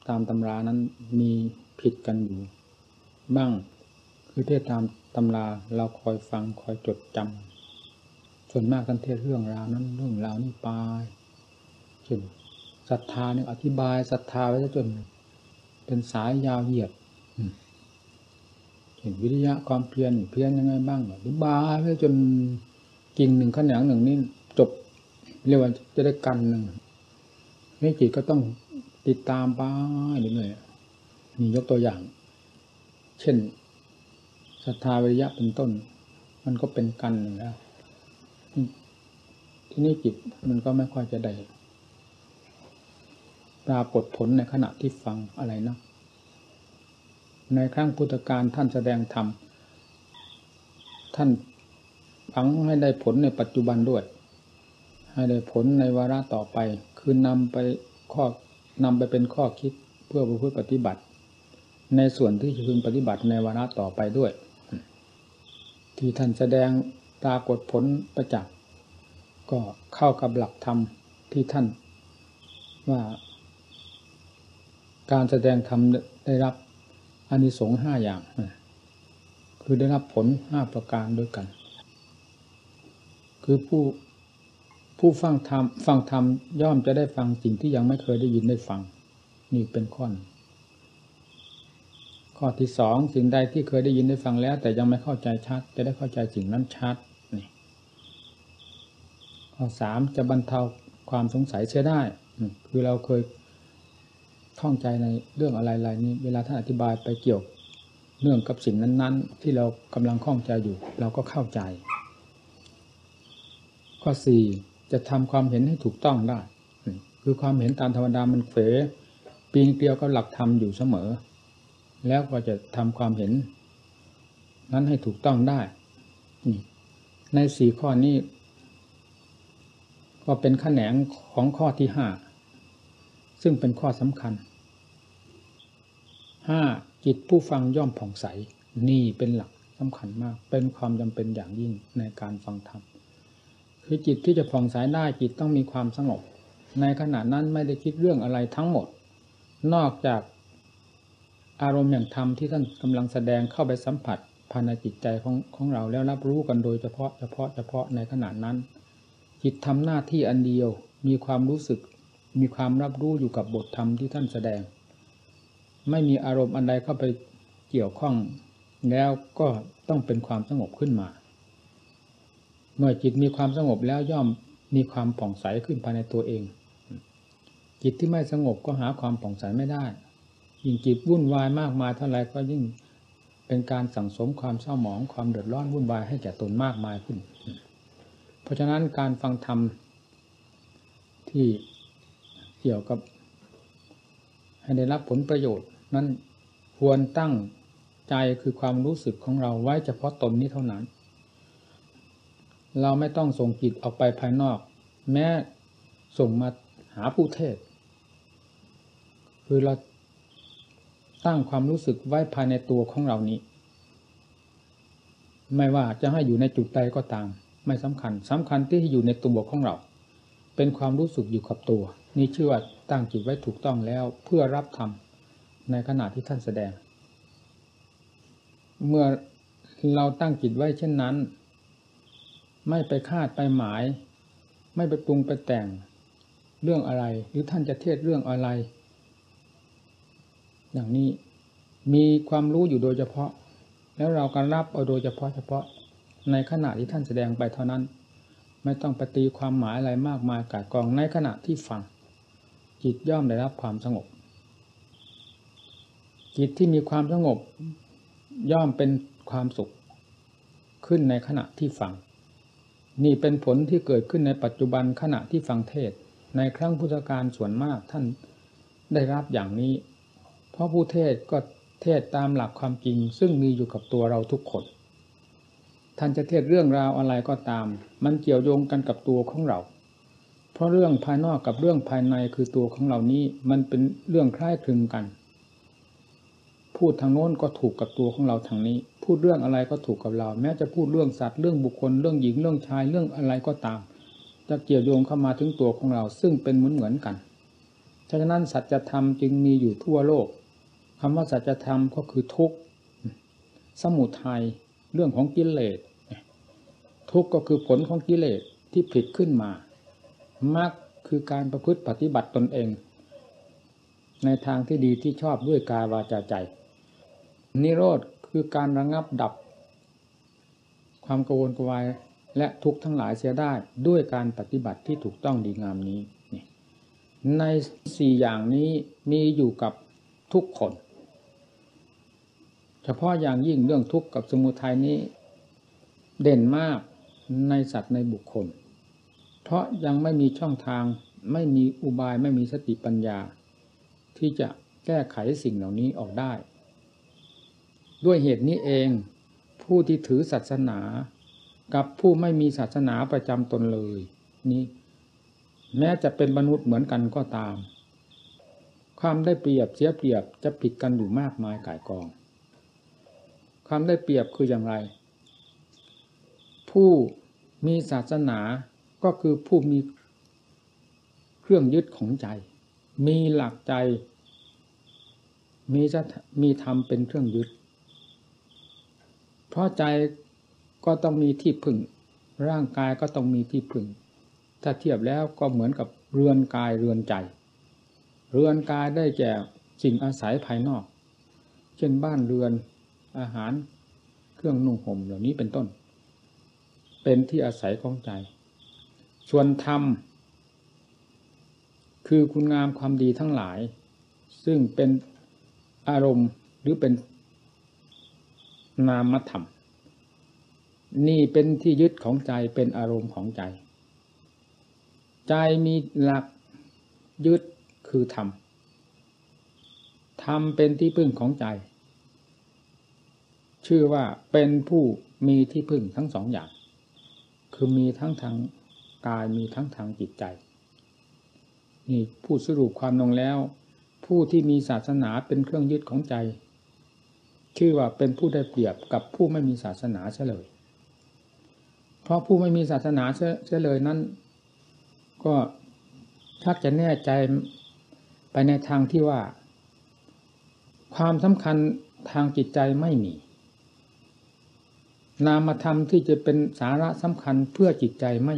ตามตำรานั้นมีผิดกันอยู่บ้างคือเทศตามตำราเราคอยฟังคอยจดจำส่วนมากท่านเทศเรื่องราวนั้นเรื่องราวนี้ไปเช่นศรัทธาเนี่ยอธิบายศรัทธาไว้จนเป็นสายยาวเหยียดเห็นวิริยะความเพียรยังไงบ้างอธิบายไว้จนกิ่งหนึ่งขนงหนึ่งนี่จบเรียกว่าจะได้กันหนึ่งนี่จิตก็ต้องติดตามไปเรื่อยๆมียกตัวอย่างเช่นศรัทธาวิริยะเป็นต้นมันก็เป็นกันหนึ่งแล้วที่นี่จิตมันก็ไม่ค่อยจะได้ปรากฏผลในขณะที่ฟังอะไรนะในครั้งพุทธกาลท่านแสดงธรรมท่านฝังให้ได้ผลในปัจจุบันด้วยให้ได้ผลในวาระต่อไปคือนำไปเป็นข้อคิดเพื่อประพฤติปฏิบัติในส่วนที่จะพึงปฏิบัติในวาระต่อไปด้วยที่ท่านแสดงปรากฏผลประจักษ์ก็เข้ากับหลักธรรมที่ท่านว่าการแสดงธรรมได้รับอานิสงส์5อย่างคือได้รับผล5ประการด้วยกันคือผู้ฟังธรรมย่อมจะได้ฟังสิ่งที่ยังไม่เคยได้ยินได้ฟังนี่เป็นข้อที่2สิ่งใดที่เคยได้ยินได้ฟังแล้วแต่ยังไม่เข้าใจชัดจะได้เข้าใจสิ่งนั้นชัดนี่ข้อ3จะบรรเทาความสงสัยเสียได้คือเราเคยข้องใจในเรื่องอะไรๆนี้เวลาท่านอธิบายไปเกี่ยวเนื่องกับสิ่งนั้นๆที่เรากำลังข้องใจอยู่เราก็เข้าใจข้อ4จะทำความเห็นให้ถูกต้องได้คือความเห็นตามธรรมดามันเผลอปีนเกลียวกับหลักธรรมอยู่เสมอแล้วก็จะทำความเห็นนั้นให้ถูกต้องได้ใน4ข้อนี้ก็เป็นแขนงของข้อที่5ซึ่งเป็นข้อสำคัญ5จิตผู้ฟังย่อมผ่องใสนี่เป็นหลักสำคัญมากเป็นความจำเป็นอย่างยิ่งในการฟังธรรมคือจิตที่จะผ่องใสได้จิตต้องมีความสงบในขณะนั้นไม่ได้คิดเรื่องอะไรทั้งหมดนอกจากอารมณ์แห่งธรรมที่ท่านกำลังแสดงเข้าไปสัมผัสภายในจิตใจของเราแล้วรับรู้กันโดยเฉพาะในขณะนั้นจิตทำหน้าที่อันเดียวมีความรู้สึกมีความรับรู้อยู่กับบทธรรมที่ท่านแสดงไม่มีอารมณ์อันใดเข้าไปเกี่ยวข้องแล้วก็ต้องเป็นความสงบขึ้นมาเมื่อจิตมีความสงบแล้วย่อมมีความผ่องใสขึ้นภายในตัวเองจิตที่ไม่สงบก็หาความผ่องใสไม่ได้ยิ่งจิตวุ่นวายมากมายเท่าไรก็ยิ่งเป็นการสั่งสมความเศร้าหมองความเดือดร้อนวุ่นวายให้แก่ตนมากมายขึ้นเพราะฉะนั้นการฟังธรรมที่เกี่ยวกับให้ได้รับผลประโยชน์นั้นควรตั้งใจคือความรู้สึกของเราไว้เฉพาะตนนี้เท่านั้นเราไม่ต้องส่งจิตออกไปภายนอกแม้ส่งมาหาผู้เทศคือเราตั้งความรู้สึกไว้ภายในตัวของเรานี้ไม่ว่าจะให้อยู่ในจุดใดก็ตามไม่สำคัญที่อยู่ในตัวของเราเป็นความรู้สึกอยู่กับตัวนี่ชื่อว่าตั้งจิตไว้ถูกต้องแล้วเพื่อรับธรรมในขณะที่ท่านแสดงเมื่อเราตั้งจิตไว้เช่นนั้นไม่ไปคาดไปหมายไม่ไปปรุงไปแต่งเรื่องอะไรหรือท่านจะเทศเรื่องอะไรอย่างนี้มีความรู้อยู่โดยเฉพาะแล้วเราก็รับเอาโดยเฉพาะในขณะที่ท่านแสดงไปเท่านั้นไม่ต้องไปตีความหมายอะไรมากมายก่ายกองในขณะที่ฟังจิตย่อมได้รับความสงบจิตที่มีความสงบย่อมเป็นความสุขขึ้นในขณะที่ฟังนี่เป็นผลที่เกิดขึ้นในปัจจุบันขณะที่ฟังเทศในครั้งพุทธกาลส่วนมากท่านได้รับอย่างนี้เพราะผู้เทศก็เทศตามหลักความจริงซึ่งมีอยู่กับตัวเราทุกคนท่านจะเทศเรื่องราวอะไรก็ตามมันเกี่ยวโยงกันกับตัวของเราเพราะเรื่องภายนอกกับเรื่องภายในคือตัวของเรานี้มันเป็นเรื่องคล้ายคลึงกันพูดทางโน้นก็ถูกกับตัวของเราทางนี้พูดเรื่องอะไรก็ถูกกับเราแม้จะพูดเรื่องสัตว์เรื่องบุคคลเรื่องหญิงเรื่องชายเรื่องอะไรก็ตามจะเกี่ยวโยงเข้ามาถึงตัวของเราซึ่งเป็นเหมือนกันฉะนั้นสัจธรรมจึงมีอยู่ทั่วโลกคำว่าสัจธรรมก็คือทุกข์สมุทัยเรื่องของกิเลสทุกข์ก็คือผลของกิเลสที่ผลิตขึ้นมามรรคคือการประพฤติปฏิบัติตนเองในทางที่ดีที่ชอบด้วยกายวาจาใจนิโรธคือการระงับดับความกังวลกวายและทุกข์ทั้งหลายเสียได้ด้วยการปฏิบัติที่ถูกต้องดีงามนี้ใน4อย่างนี้มีอยู่กับทุกคนเฉพาะอย่างยิ่งเรื่องทุกข์กับสมุทัยนี้เด่นมากในสัตว์ในบุคคลเพราะยังไม่มีช่องทางไม่มีอุบายไม่มีสติปัญญาที่จะแก้ไขสิ่งเหล่านี้ออกได้ด้วยเหตุนี้เองผู้ที่ถือศาสนากับผู้ไม่มีศาสนาประจำตนเลยนี้แม้จะเป็นมนุษย์เหมือนกันก็ตามความได้เปรียบเสียเปรียบจะผิดกันอยู่มากมายก่ายกองความได้เปรียบคืออย่างไรผู้มีศาสนาก็คือผู้มีเครื่องยึดของใจมีหลักใจมีธรรมเป็นเครื่องยึดเพราะใจก็ต้องมีที่พึ่งร่างกายก็ต้องมีที่พึ่งถ้าเทียบแล้วก็เหมือนกับเรือนกายเรือนใจเรือนกายได้แก่สิ่งอาศัยภายนอกเช่นบ้านเรือนอาหารเครื่องนุ่งห่มเหล่านี้เป็นต้นเป็นที่อาศัยของใจส่วนธรรมคือคุณงามความดีทั้งหลายซึ่งเป็นอารมณ์หรือเป็นนามธรรมนี่เป็นที่ยึดของใจเป็นอารมณ์ของใจใจมีหลักยึดคือธรรมธรรมเป็นที่พึ่งของใจชื่อว่าเป็นผู้มีที่พึ่งทั้งสองอย่างคือมีทั้งทางกายมีทั้งทางจิตใจนี่พูดสรุปความลงแล้วผู้ที่มีศาสนาเป็นเครื่องยึดของใจชื่อว่าเป็นผู้ได้เปรียบกับผู้ไม่มีศาสนาเฉลยเพราะผู้ไม่มีศาสนาเฉลยนั้นก็ชักจะแน่ใจไปในทางที่ว่าความสำคัญทางจิตใจไม่มีนามธรรมที่จะเป็นสาระสำคัญเพื่อจิตใจไม่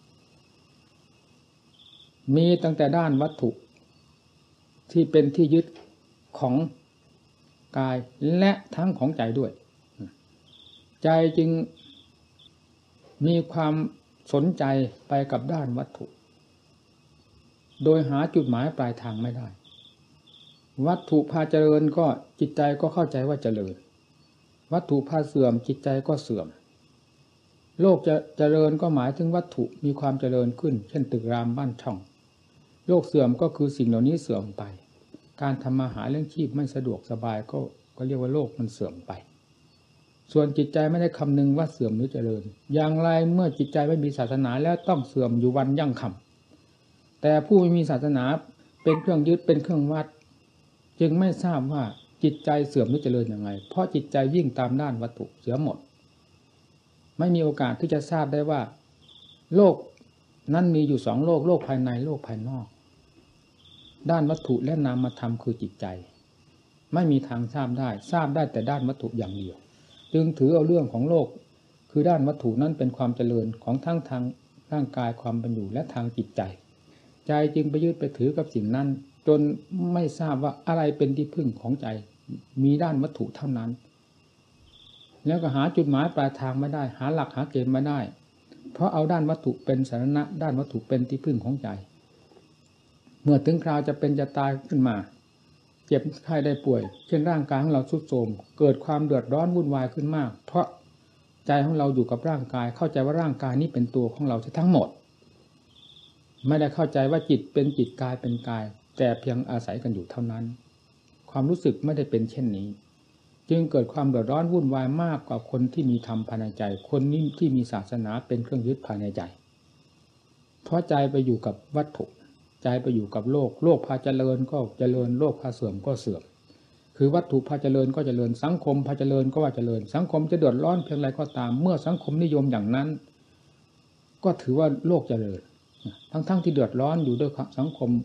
มีตั้งแต่ด้านวัตถุที่เป็นที่ยึดของกายและทั้งของใจด้วยใจจึงมีความสนใจไปกับด้านวัตถุโดยหาจุดหมายปลายทางไม่ได้วัตถุพาเจริญก็จิตใจก็เข้าใจว่าเจริญวัตถุพาเสื่อมจิตใจก็เสื่อมโลกจะเจริญก็หมายถึงวัตถุมีความเจริญขึ้นเช่นตึกรามบ้านช่องโลกเสื่อมก็คือสิ่งเหล่านี้เสื่อมไปการทำมาหาเลี้ยงชีพไม่สะดวกสบายก็เรียกว่าโลกมันเสื่อมไปส่วนจิตใจไม่ได้คำนึงว่าเสื่อมหรือเจริญอย่างไรเมื่อจิตใจไม่มีศาสนาแล้วต้องเสื่อมอยู่วันยั่งค่ำแต่ผู้ไม่มีศาสนาเป็นเครื่องยึดเป็นเครื่องวัดจึงไม่ทราบว่าจิตใจเสื่อมหรือเจริญยังไงเพราะจิตใจวิ่งตามด้านวัตถุเสียหมดไม่มีโอกาสที่จะทราบได้ว่าโลกนั้นมีอยู่สองโลกโลกภายในโลกภายนอกด้านวัตถุและนามธรรมคือจิตใจไม่มีทางทราบได้แต่ด้านวัตถุอย่างเดียวจึงถือเอาเรื่องของโลกคือด้านวัตถุนั้นเป็นความเจริญของทั้งทางร่างกายความเป็นอยู่และทางจิตใจใจจึงไปยึดไปถือกับสิ่งนั้นจนไม่ทราบว่าอะไรเป็นที่พึ่งของใจมีด้านวัตถุเท่านั้นแล้วก็หาจุดหมายปลายทางไม่ได้หาหลักหาเกณฑ์ไม่ได้เพราะเอาด้านวัตถุเป็นสาระด้านวัตถุเป็นที่พึ่งของใจเมื่อถึงคราวจะเป็นจะตายขึ้นมาเจ็บไข้ได้ป่วยเช่นร่างกายของเราทรุดโทรมเกิดความเดือดร้อนวุ่นวายขึ้นมากเพราะใจของเราอยู่กับร่างกายเข้าใจว่าร่างกายนี้เป็นตัวของเราทั้งหมดไม่ได้เข้าใจว่าจิตเป็นจิตกายเป็นกายแต่เพียงอาศัยกันอยู่เท่านั้นความรู้สึกไม่ได้เป็นเช่นนี้จึงเกิดความเดือดร้อนวุ่นวายมากกว่าคนที่มีธรรมภายในใจคนนี้ที่มีศาสนาเป็นเครื่องยึดภายในใจเพราะใจไปอยู่กับวัตถุใจไปอยู่กับโลกโลกพาเจริญก็เจริญโลกพาเสื่อมก็เสื่อมคือวัตถุพาเจริญก็เจริญสังคมพาเจริญก็ว่าเจริญสังคมจะเดือดร้อนเพียงไรก็ตามเมื่อสังคมนิยมอย่างนั้นก็ถือว่าโลกเจริญทั้งที่เดือดร้อนอยู่ด้วยสังคม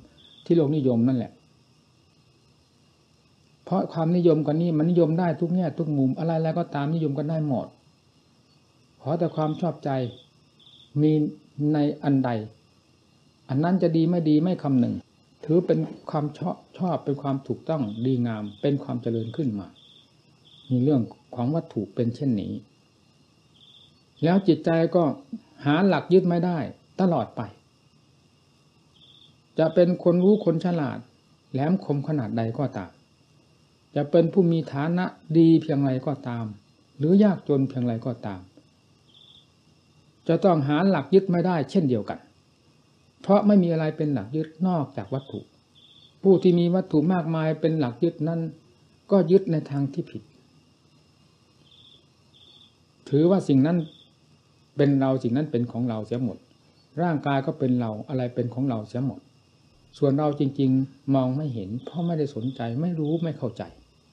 ที่โลกนิยมนั่นแหละเพราะความนิยมกันนี้มันนิยมได้ทุกแง่ทุกมุมอะไรแล้วก็ตามนิยมกันได้หมดขอแต่ความชอบใจมีในอันใดอันนั้นจะดีไม่ดีไม่คำหนึ่งถือเป็นความชอบเป็นความถูกต้องดีงามเป็นความเจริญขึ้นมามีเรื่องของวัตถุเป็นเช่นนี้แล้วจิตใจก็หาหลักยึดไม่ได้ตลอดไปจะเป็นคนรู้คนฉลาดแหลมคมขนาดใดก็ตามจะเป็นผู้มีฐานะดีเพียงไรก็ตามหรือยากจนเพียงไรก็ตามจะต้องหาหลักยึดไม่ได้เช่นเดียวกันเพราะไม่มีอะไรเป็นหลักยึดนอกจากวัตถุผู้ที่มีวัตถุมากมายเป็นหลักยึดนั้นก็ยึดในทางที่ผิดถือว่าสิ่งนั้นเป็นเราสิ่งนั้นเป็นของเราเสียหมดร่างกายก็เป็นเราอะไรเป็นของเราเสียหมดส่วนเราจริงๆมองไม่เห็นเพราะไม่ได้สนใจไม่รู้ไม่เข้าใจ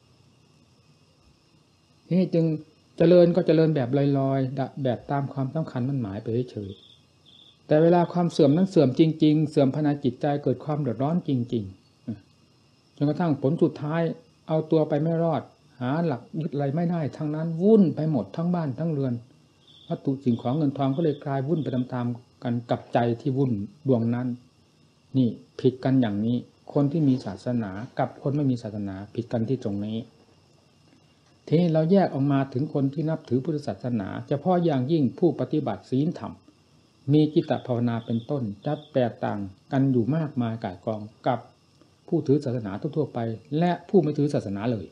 นี่จึงเจริญก็เจริญแบบลอยๆแบบตามความสำคัญมั่นหมายไปเฉยๆแต่เวลาความเสื่อมนั้นเสื่อมจริงๆเสื่อมภายในจิตใจเกิดความเดือดร้อนจริงๆจนกระทั่งผลสุดท้ายเอาตัวไปไม่รอดหาหลักยึดอะไรไม่ได้ทั้งนั้นวุ่นไปหมดทั้งบ้านทั้งเรือนวัตถุสิ่งของเงินทองก็เลยกลายวุ่นไปตามๆกันกับใจที่วุ่นดวงนั้นนี่ผิดกันอย่างนี้คนที่มีศาสนากับคนไม่มีศาสนาผิดกันที่ตรงนี้ทีนี้เราแยกออกมาถึงคนที่นับถือพุทธศาสนาเฉพาะอย่างยิ่งผู้ปฏิบัติศีลธรรมมีจิตตภาวนาเป็นต้นจะแตกต่างกันอยู่มากมายก่ายกองกับผู้ถือศาสนาทั่วๆไปและผู้ไม่ถือศาสนาเลย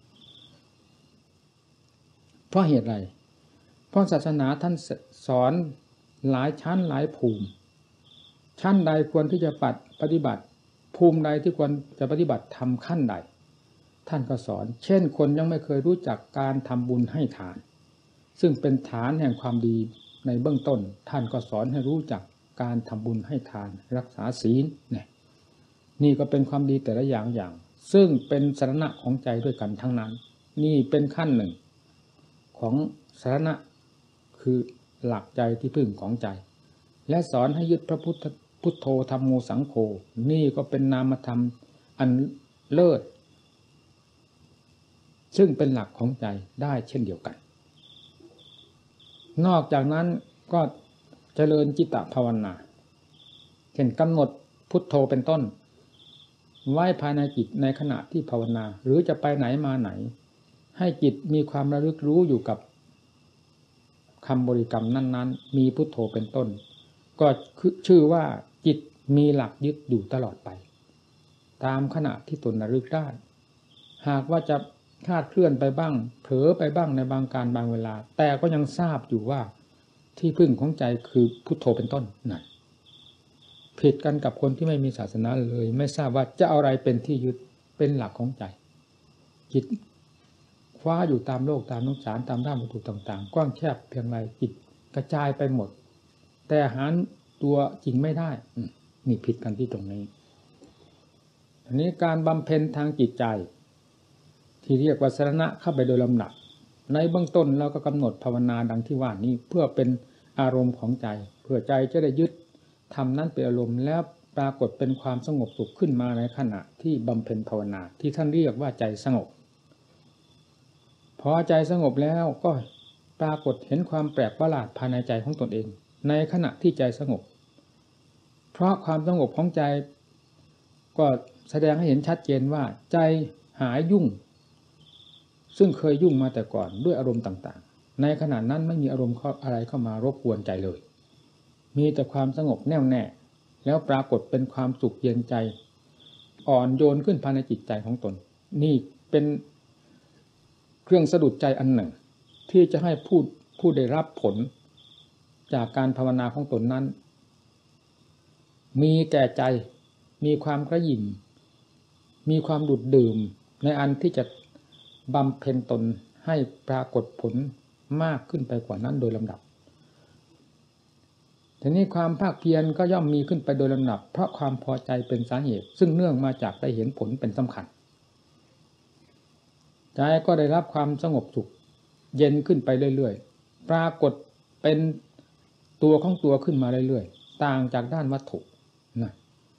เพราะเหตุไรเพราะศาสนาท่านสอนหลายชั้นหลายภูมิชั้นใดควรที่จะปฏิบัติภูมิใดที่ควรจะปฏิบัติทำขั้นใดท่านก็สอนเช่นคนยังไม่เคยรู้จักการทำบุญให้ทานซึ่งเป็นฐานแห่งความดีในเบื้องต้นท่านก็สอนให้รู้จักการทำบุญให้ทานรักษาศีลนี่ก็เป็นความดีแต่ละอย่างซึ่งเป็นสรณะของใจด้วยกันทั้งนั้นนี่เป็นขั้นหนึ่งของสรณะคือหลักใจที่พึ่งของใจและสอนให้ยึดพระพุทโธธัมโมสังโฆนี่ก็เป็นนามธรรมอันเลิศซึ่งเป็นหลักของใจได้เช่นเดียวกันนอกจากนั้นก็เจริญจิตตภาวนาเช่นกำหนดพุทโธเป็นต้นไว้ภายในจิตในขณะที่ภาวนาหรือจะไปไหนมาไหนให้จิตมีความระลึกรู้อยู่กับคำบริกรรมนั้นๆมีพุทโธเป็นต้นก็ชื่อว่าจิตมีหลักยึดอยู่ตลอดไปตามขณะที่ตนระลึกได้หากว่าจะคลาดเคลื่อนไปบ้างเผลอไปบ้างในบางการบางเวลาแต่ก็ยังทราบอยู่ว่าที่พึ่งของใจคือพุทโธเป็นต้นนั่นผิดกันกับคนที่ไม่มีศาสนาเลยไม่ทราบว่าจะเอาอะไรเป็นที่ยึดเป็นหลักของใจจิตคว้าอยู่ตามโลกตามสงสารตามด้านวัตถุต่างๆกว้างแคบเพียงไรจิตกระจายไปหมดแต่หาตัวจริงไม่ได้นี่ผิดกันที่ตรงนี้อันนี้การบำเพ็ญทางจิตใจที่เรียกว่าสรณะเข้าไปโดยลำดับในเบื้องต้นเราก็กำหนดภาวนาดังที่ว่านี้เพื่อเป็นอารมณ์ของใจเพื่อใจจะได้ยึดทำนั้นเป็นอารมณ์แล้วปรากฏเป็นความสงบสุขขึ้นมาในขณะที่บำเพ็ญภาวนาที่ท่านเรียกว่าใจสงบพอใจสงบแล้วก็ปรากฏเห็นความแปลกประหลาดภายในใจของตนเองในขณะที่ใจสงบเพราะความสงบของใจก็แสดงให้เห็นชัดเจนว่าใจหายยุ่งซึ่งเคยยุ่งมาแต่ก่อนด้วยอารมณ์ต่างๆในขณะนั้นไม่มีอารมณ์อะไรเข้ามารบกวนใจเลยมีแต่ความสงบแน่วแน่แล้วปรากฏเป็นความสุขเย็นใจอ่อนโยนขึ้นภายในจิตใจของตนนี่เป็นเครื่องสะดุดใจอันหนึ่งที่จะให้ผู้ได้รับผลจากการภาวนาของตนนั้นมีแก่ใจมีความกระหยิ่มมีความดุดดื่มในอันที่จะบำเพ็ญตนให้ปรากฏผลมากขึ้นไปกว่านั้นโดยลำดับทีนี้ความภาคเพียรก็ย่อมมีขึ้นไปโดยลำดับเพราะความพอใจเป็นสาเหตุซึ่งเนื่องมาจากได้เห็นผลเป็นสำคัญใจก็ได้รับความสงบสุขเย็นขึ้นไปเรื่อยๆปรากฏเป็นตัวของตัวขึ้นมาเรื่อยๆต่างจากด้านวัตถุนะ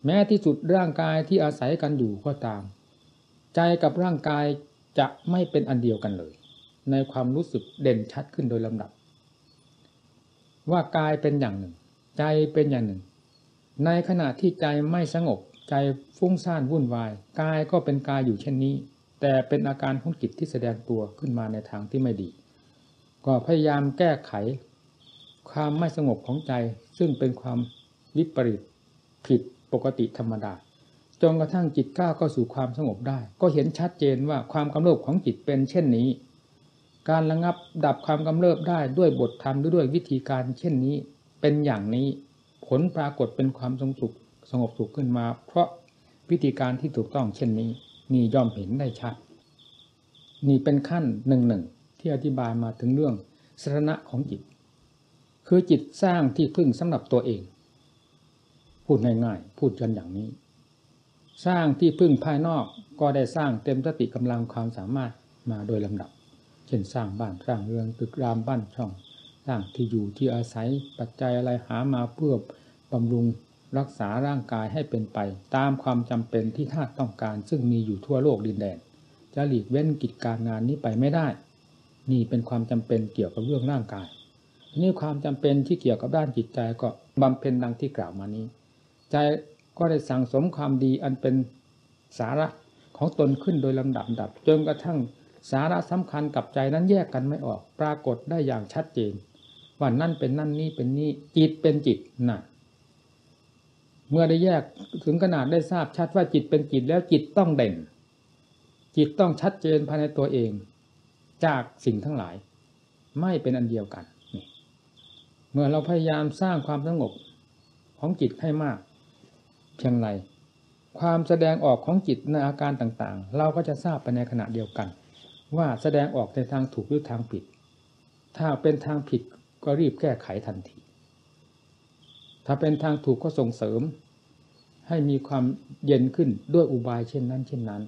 แม้ที่สุดร่างกายที่อาศัยกันอยู่ก็ตามใจกับร่างกายจะไม่เป็นอันเดียวกันเลยในความรู้สึกเด่นชัดขึ้นโดยลำดับว่ากายเป็นอย่างหนึ่งใจเป็นอย่างหนึ่งในขณะที่ใจไม่สงบใจฟุ้งซ่านวุ่นวายกายก็เป็นกายอยู่เช่นนี้แต่เป็นอาการของจิตที่แสดงตัวขึ้นมาในทางที่ไม่ดีก็พยายามแก้ไขความไม่สงบของใจซึ่งเป็นความวิปริตผิดปกติธรรมดาจนกระทั่งจิตก้าวเข้าสู่ความสงบได้ก็เห็นชัดเจนว่าความกำเริบของจิตเป็นเช่นนี้การระงับดับความกำเริบได้ด้วยบทธรรมหรือด้วยวิธีการเช่นนี้เป็นอย่างนี้ผลปรากฏเป็นความสงบสุขขึ้นมาเพราะวิธีการที่ถูกต้องเช่นนี้นี่ย่อมเห็นได้ชัดนี่เป็นขั้นหนึ่งที่อธิบายมาถึงเรื่องสรณะของจิตคือจิตสร้างที่พึ่งสำหรับตัวเองพูดง่ายๆพูดกันอย่างนี้สร้างที่พึ่งภายนอกก็ได้สร้างเต็มสติกำลังความสามารถมาโดยลำดับเช่นสร้างบ้านสร้างเรือนตึกรามบ้านช่องสร้างที่อยู่ที่อาศัยปัจจัยอะไรหามาเพื่อบำรุงรักษาร่างกายให้เป็นไปตามความจำเป็นที่ธาตุต้องการซึ่งมีอยู่ทั่วโลกดินแดนจะหลีกเว้นกิจการงานนี้ไปไม่ได้นี่เป็นความจำเป็นเกี่ยวกับเรื่องร่างกายนี่ความจำเป็นที่เกี่ยวกับด้านจิตใจก็บำเพ็ญดังที่กล่าวมานี้ใจก็ได้สั่งสมความดีอันเป็นสาระของตนขึ้นโดยลำดับจนกระทั่งสาระสำคัญกับใจนั้นแยกกันไม่ออกปรากฏได้อย่างชัดเจนว่านั่นเป็นนั่นนี่เป็นนี่จิตเป็นจิตน่ะเมื่อได้แยกถึงขนาดได้ทราบชัดว่าจิตเป็นจิตแล้วจิตต้องเด่นจิตต้องชัดเจนภายในตัวเองจากสิ่งทั้งหลายไม่เป็นอันเดียวกันเมื่อเราพยายามสร้างความสงบของจิตให้มากเพียงไรความแสดงออกของจิตในอาการต่างๆเราก็จะทราบไปในขณะเดียวกันว่าแสดงออกในทางถูกหรือทางผิดถ้าเป็นทางผิดก็รีบแก้ไขทันทีถ้าเป็นทางถูกก็ส่งเสริมให้มีความเย็นขึ้นด้วยอุบายเช่นนั้นเช่นนั้น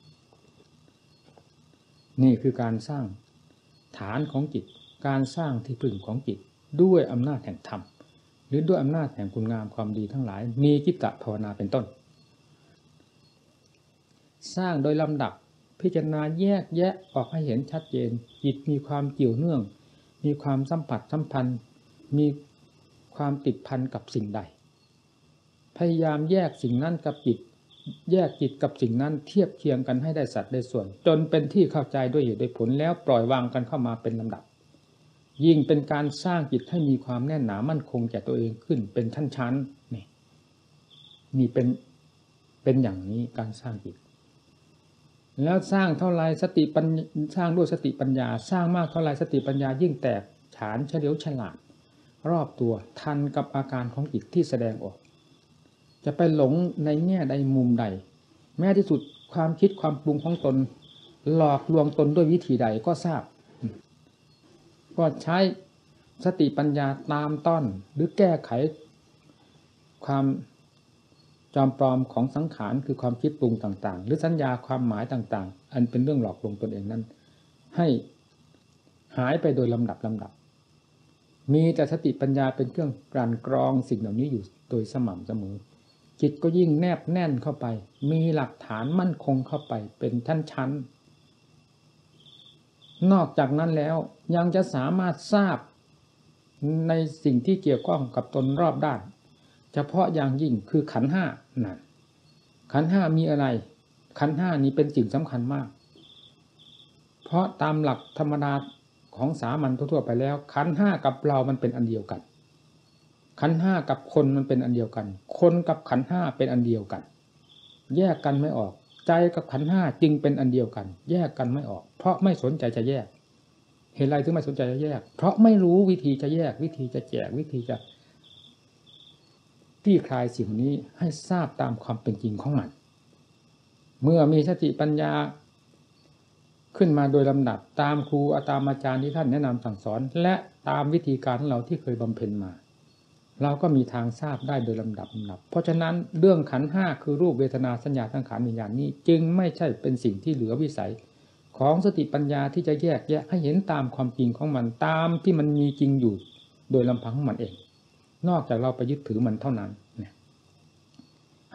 นี่คือการสร้างฐานของจิตการสร้างที่พึ่งของจิตด้วยอำนาจแห่งธรรมหรือด้วยอำนาจแห่งคุณงามความดีทั้งหลายมีจิตตภาวนาเป็นต้นสร้างโดยลำดับพิจารณาแยกแยะออกให้เห็นชัดเจนจิตมีความเกี่ยวเนื่องมีความสัมผัสสัมพันธ์มีความติดพันกับสิ่งใดพยายามแยกสิ่งนั้นกับจิตแยกจิตกับสิ่งนั้นเทียบเคียงกันให้ได้สัดได้ส่วนจนเป็นที่เข้าใจด้วยเหตุด้วยผลแล้วปล่อยวางกันเข้ามาเป็นลำดับยิ่งเป็นการสร้างจิตให้มีความแน่นหนามั่นคงแก่ตัวเองขึ้นเป็นชั้นๆนี่เป็นอย่างนี้การสร้างจิตแล้วสร้างเท่าไรสร้างด้วยสติปัญญาสร้างมากเท่าไรสติปัญญายิ่งแตกฉานเฉลียวฉลาดรอบตัวทันกับอาการของจิตที่แสดงออกจะไปหลงในแง่ใดมุมใดแม้ที่สุดความคิดความปรุงของตนหลอกลวงตนด้วยวิธีใดก็ทราบก็ใช้สติปัญญาตามต้อนหรือแก้ไขความจอมปลอมของสังขารคือความคิดปรุงต่างๆหรือสัญญาความหมายต่างๆอันเป็นเรื่องหลอกลวงตนเองนั้นให้หายไปโดยลำดับมีแต่สติปัญญาเป็นเครื่องกลั่นกรองสิ่งเหล่านี้อยู่โดยสม่ำเสมอจิตก็ยิ่งแนบแน่นเข้าไปมีหลักฐานมั่นคงเข้าไปเป็นชั้นนอกจากนั้นแล้วยังจะสามารถทราบในสิ่งที่เกี่ยวข้องกับตนรอบด้านเฉพาะอย่างยิ่งคือขันธ์ห้านั่นขันธ์ห้ามีอะไรขันธ์ห้านี้เป็นสิ่งสำคัญมากเพราะตามหลักธรรมดาของสามัญทั่วๆไปแล้วขันธ์ห้ากับเรามันเป็นอันเดียวกันขันธ์ห้ากับคนมันเป็นอันเดียวกันคนกับขันธ์ห้าเป็นอันเดียวกันแยกกันไม่ออกใจกับขันธ์ห้าจึงเป็นอันเดียวกันแยกกันไม่ออกเพราะไม่สนใจจะแยกเหตุไรถึงไม่สนใจจะแยกเพราะไม่รู้วิธีจะแยกวิธีจะแจกวิธีจะคลี่คลายสิ่งนี้ให้ทราบตามความเป็นจริงของมันเมื่อมีสติปัญญาขึ้นมาโดยลำดับตามครูตามอาจารย์ที่ท่านแนะนำสั่งสอนและตามวิธีการของเราที่เคยบำเพ็ญมาเราก็มีทางทราบได้โดยลำดับเพราะฉะนั้นเรื่องขันธ์ห้าคือรูปเวทนาสัญญาสังขารวิญญาณนี้จึงไม่ใช่เป็นสิ่งที่เหลือวิสัยของสติปัญญาที่จะแยกแยะให้เห็นตามความจริงของมันตามที่มันมีจริงอยู่โดยลำพังของมันเองนอกจากเราไปยึดถือมันเท่านั้น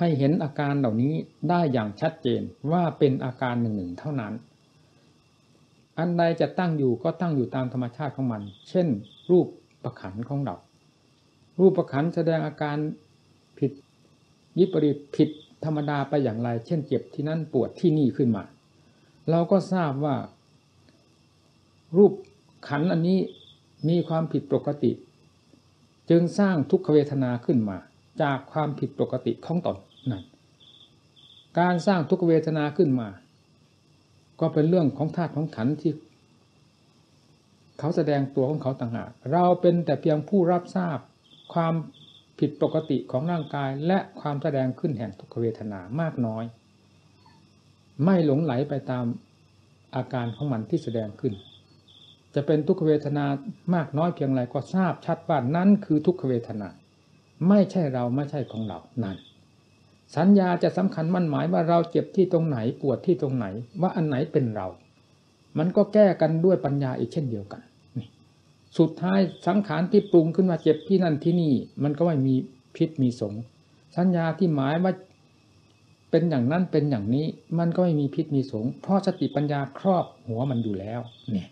ให้เห็นอาการเหล่านี้ได้อย่างชัดเจนว่าเป็นอาการหนึ่งเท่านั้นอันใดจะตั้งอยู่ก็ตั้งอยู่ตามธรรมชาติของมันเช่นรูปประขันของเรารูปประขันแสดงอาการผิดวิปริตผิดธรรมดาไปอย่างไรเช่นเจ็บที่นั่นปวดที่นี่ขึ้นมาเราก็ทราบว่ารูปขันอันนี้มีความผิดปกติจึงสร้างทุกขเวทนาขึ้นมาจากความผิดปกติของตนนั่นการสร้างทุกขเวทนาขึ้นมาก็เป็นเรื่องของธาตุของขันธ์ที่เขาแสดงตัวของเขาต่างหากเราเป็นแต่เพียงผู้รับทราบความผิดปกติของร่างกายและความแสดงขึ้นแห่งทุกขเวทนามากน้อยไม่หลงไหลไปตามอาการของมันที่แสดงขึ้นจะเป็นทุกขเวทนามากน้อยเพียงไรก็ทราบชัดว่านั้นคือทุกขเวทนาไม่ใช่เราไม่ใช่ของเรานั่นสัญญาจะสำคัญมั่นหมายว่าเราเจ็บที่ตรงไหนปวดที่ตรงไหนว่าอันไหนเป็นเรามันก็แก้กันด้วยปัญญาอีกเช่นเดียวกันสุดท้ายสังขารที่ปรุงขึ้นมาเจ็บที่นั่นที่นี่มันก็ไม่มีพิษมีสงสัญญาที่หมายว่าเป็นอย่างนั้นเป็นอย่างนี้มันก็ไม่มีพิษมีสงเพราะสติปัญญาครอบหัวมันอยู่แล้วเนี่ย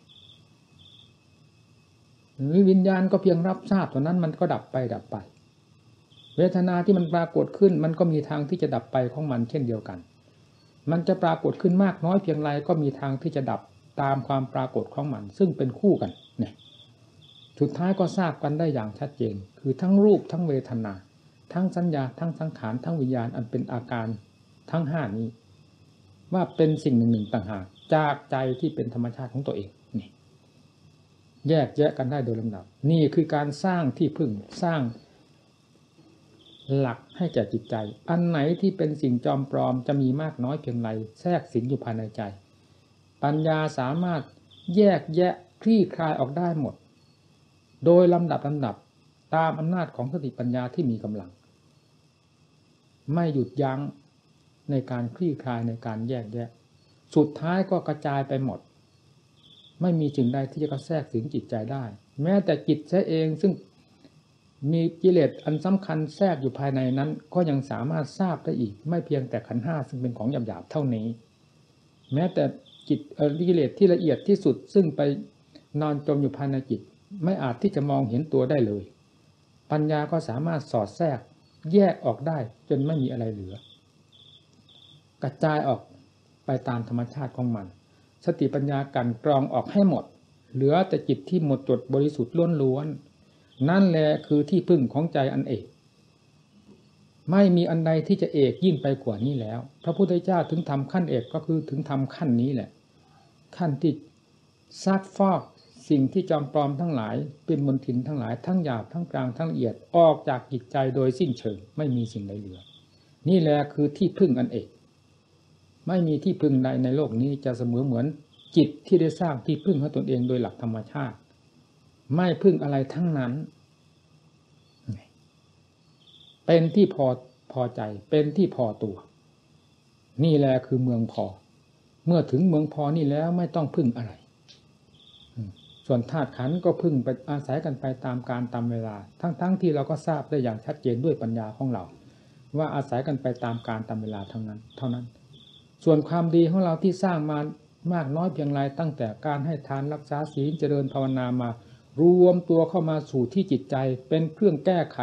วิญญาณก็เพียงรับทราบเท่านั้นมันก็ดับไปดับไปเวทนาที่มันปรากฏขึ้นมันก็มีทางที่จะดับไปของมันเช่นเดียวกันมันจะปรากฏขึ้นมากน้อยเพียงไรก็มีทางที่จะดับตามความปรากฏของมันซึ่งเป็นคู่กันเนี่ยสุดท้ายก็ทราบกันได้อย่างชัดเจนคือทั้งรูปทั้งเวทนาทั้งสัญญาทั้งสังขารทั้งวิญญาณอันเป็นอาการทั้งห้านี้ว่าเป็นสิ่งหนึ่งต่างหากจากใจที่เป็นธรรมชาติของตัวเองนี่แยกแยะกันได้โดยลำดับนี่คือการสร้างที่พึ่งสร้างหลักให้แก่จิตใจอันไหนที่เป็นสิ่งจอมปลอมจะมีมากน้อยเพียงไรแทรกสิงอยู่ภายในใจปัญญาสามารถแยกแยะคลี่คลายออกได้หมดโดยลำดับตามอำนาจของสติปัญญาที่มีกำลังไม่หยุดยั้งในการคลี่คลายในการแยกแยะสุดท้ายก็กระจายไปหมดไม่มีสิ่งใดที่จะกระแทรกสิงจิตใจได้แม้แต่จิตเสียเองซึ่งมีกิเลสอันสำคัญแทรกอยู่ภายในนั้นก็ยังสามารถทราบได้อีกไม่เพียงแต่ขันธ์ห้าซึ่งเป็นของหยาบๆเท่านี้แม้แต่จิตกิเลสที่ละเอียดที่สุดซึ่งไปนอนจมอยู่ภายในจิตไม่อาจที่จะมองเห็นตัวได้เลยปัญญาก็สามารถสอดแทรกแยกออกได้จนไม่มีอะไรเหลือกระจายออกไปตามธรรมชาติของมันสติปัญญากันกรองออกให้หมดเหลือแต่จิตที่หมดจดบริสุทธิ์ล้วนๆนั่นแหละคือที่พึ่งของใจอันเอกไม่มีอันใดที่จะเอกยิ่งไปกว่านี้แล้วพระพุทธเจ้าถึงทำขั้นเอกก็คือถึงทำขั้นนี้แหละขั้นที่ซักฟอกสิ่งที่จอมปลอมทั้งหลายเป็นมลทินทั้งหลายทั้งหยาบทั้งกลางทั้งละเอียดออกจากจิตใจโดยสิ้นเชิงไม่มีสิ่งใดเหลือนี่แหละคือที่พึ่งอันเอกไม่มีที่พึ่งใดในโลกนี้จะเสมอเหมือนจิตที่ได้สร้างที่พึ่งให้ตนเองโดยหลักธรรมชาติไม่พึ่งอะไรทั้งนั้นเป็นที่พอใจเป็นที่พอตัวนี่แหละคือเมืองพอเมื่อถึงเมืองพอนี่แล้วไม่ต้องพึ่งอะไรส่วนธาตุขันธ์ก็พึ่งไปอาศัยกันไปตามกาลตามเวลาทั้งที่เราก็ทราบได้อย่างชัดเจนด้วยปัญญาของเราว่าอาศัยกันไปตามกาลตามเวลาเท่านั้นส่วนความดีของเราที่สร้างมามากน้อยเพียงไรตั้งแต่การให้ทานรักษาศีลเจริญภาวนามารวมตัวเข้ามาสู่ที่จิตใจเป็นเครื่องแก้ไข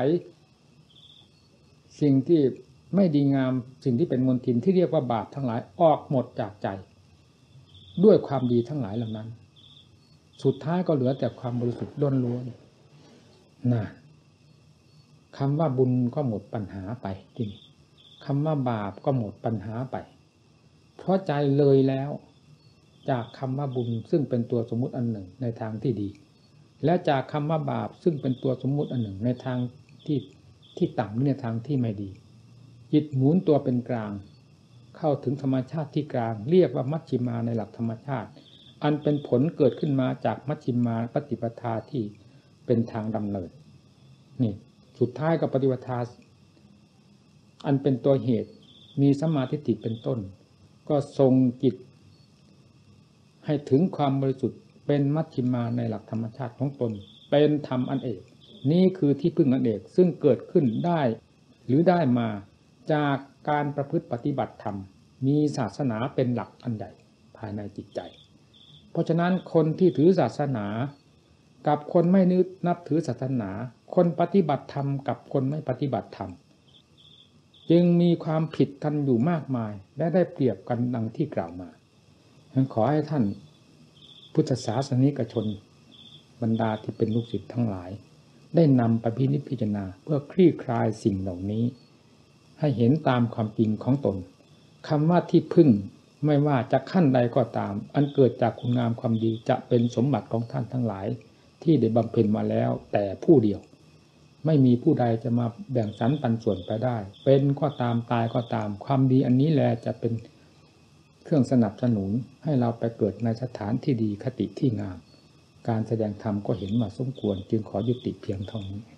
สิ่งที่ไม่ดีงามสิ่งที่เป็นมลทินที่เรียกว่าบาปทั้งหลายออกหมดจากใจด้วยความดีทั้งหลายเหล่านั้นสุดท้ายก็เหลือแต่ความบริสุทธิ์ล้วนๆน่ะคำว่าบุญก็หมดปัญหาไปจริงคำว่าบาปก็หมดปัญหาไปเพราะใจเลยแล้วจากคำว่าบุญซึ่งเป็นตัวสมมุติอันหนึ่งในทางที่ดีและจากคำว่าบาปซึ่งเป็นตัวสมมุติอันหนึ่งในทางที่ต่ำในทางที่ไม่ดีจิตหมุนตัวเป็นกลางเข้าถึงธรรมชาติที่กลางเรียกว่ามัชฌิมาในหลักธรรมชาติอันเป็นผลเกิดขึ้นมาจากมัชฌิมาปฏิปทาที่เป็นทางดำเนินนี่สุดท้ายกับปฏิปทาอันเป็นตัวเหตุมีสัมมาทิฏฐิเป็นต้นก็ทรงจิตให้ถึงความบริสุทธิ์เป็นมัชฌิมาในหลักธรรมชาติของตนเป็นธรรมอันเอกนี่คือที่พึ่งอันเอกซึ่งเกิดขึ้นได้หรือได้มาจากการประพฤติปฏิบัติธรรมมีศาสนาเป็นหลักอันใหญ่ภายในจิตใจเพราะฉะนั้นคนที่ถือศาสนากับคนไม่นับถือศาสนาคนปฏิบัติธรรมกับคนไม่ปฏิบัติธรรมจึงมีความผิดกันอยู่มากมายและได้เปรียบกันดังที่กล่าวมาขอให้ท่านพุทธศาสนิกชนบรรดาที่เป็นลูกศิษย์ทั้งหลายได้นำไปพินิจพิจารณาเพื่อคลี่คลายสิ่งเหล่านี้ให้เห็นตามความจริงของตนคำว่าที่พึ่งไม่ว่าจะขั้นใดก็ตามอันเกิดจากคุณงามความดีจะเป็นสมบัติของท่านทั้งหลายที่ได้บำเพ็ญมาแล้วแต่ผู้เดียวไม่มีผู้ใดจะมาแบ่งสรรปันส่วนไปได้เป็นก็ตามตายก็ตามความดีอันนี้แหละจะเป็นเครื่องสนับสนุนให้เราไปเกิดในสถานที่ดีคติที่งามการแสดงธรรมก็เห็นว่าสมควรจึงขอยุติเพียงเท่านี้